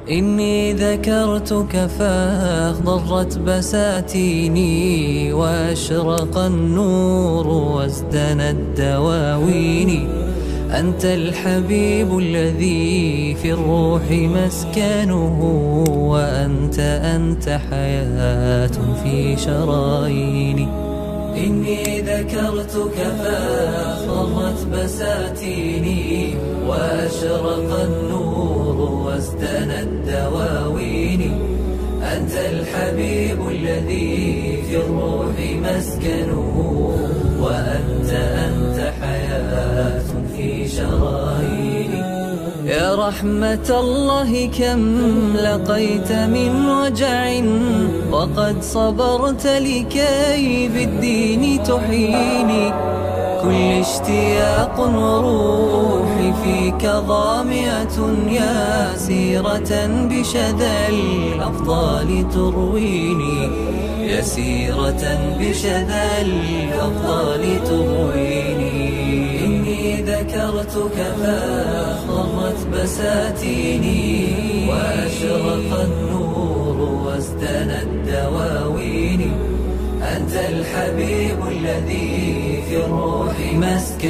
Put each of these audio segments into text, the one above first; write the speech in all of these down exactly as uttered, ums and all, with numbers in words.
إني ذكرتك فاخضرت بساتيني، وأشرق النور وازدنت دواويني. أنت الحبيب الذي في الروح مسكنه، وأنت أنت حياة في شراييني. إني ذكرتك فاخضرت بساتيني، وأشرق النور وازدنت دواويني. أنت الحبيب الذي في الروح مسكنه، وأنت أنت حياة في شراييني. يا رحمة الله كم لقيت من وجع، وقد صبرت لكي بالدين تحييني. كل اشتياق وروحي فيك ظامئة، يا سيرة بشذا الأفضال ترويني. يا سيرة بشذا الأفضال ترويني. إني ذكرتك فاخضرت بساتيني، وأشرق النور وازدنت دواويني. أنت الحبيب الذي في الروح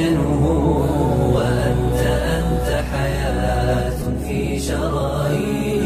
مسكنه، وأنت أنت حياة في شراييني.